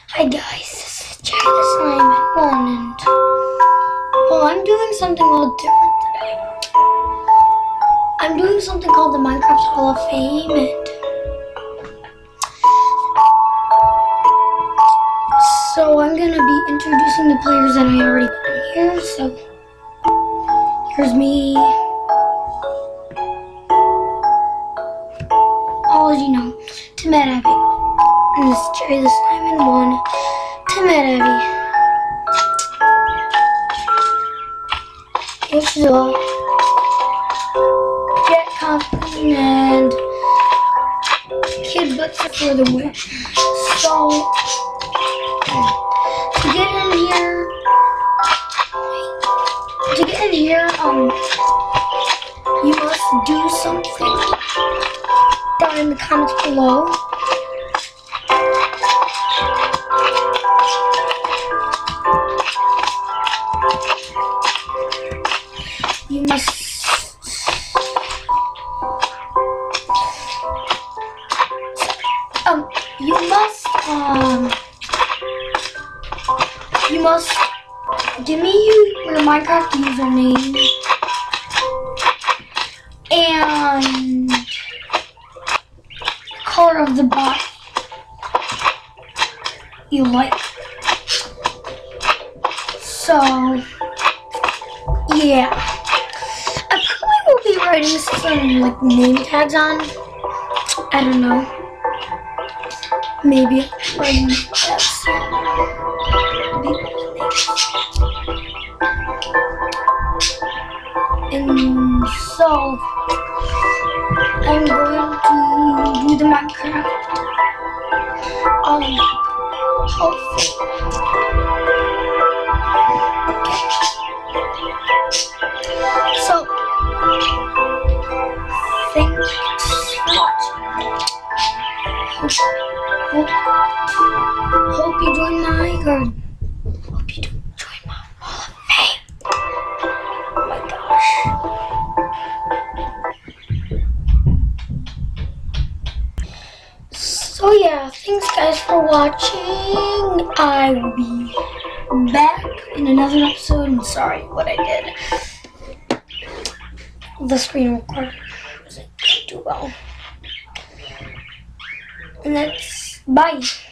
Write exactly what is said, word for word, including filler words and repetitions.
Hi guys, this is Jack the Slime one, and well, I'm doing something a little different today. I'm doing something called the Minecraft Hall of Fame, and so I'm gonna be introducing the players that I already put in here. So here's me. All as you know, TimMattAbby. And this is Jerry the Slime one, TimMattAbby, Yoshzilla, JackConklin, and KidBlitzer for the win. So to get in here, to get in here, um, you must do something down in the comments below. You must um you must um you must give me your Minecraft username and color of the body you like. So yeah, I probably will be writing some like name tags on. I don't know. Maybe writing tags. And so I'm going to do the Minecraft um hopefully. So, thanks for watching. Hope, hope, hope you join my garden. Hope you join my Hall of Fame. Oh my gosh. So yeah, thanks guys for watching. I will be back in another episode. I'm sorry what I did. The screen recorder wasn't too well. And that's bye.